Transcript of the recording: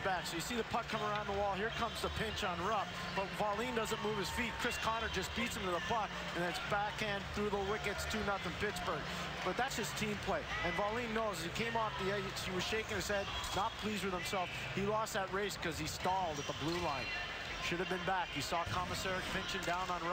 back. So you see the puck come around the wall. Here comes the pinch on Rupp, but Valine doesn't move his feet. Chris Connor just beats him to the puck, and it's backhand through the wickets, 2-0 Pittsburgh. But that's just team play. And Valine knows, as he came off the edge, he was shaking his head, not pleased with himself. He lost that race because he stalled at the blue line. Should have been back. He saw Komisarek pinching down on Rupp.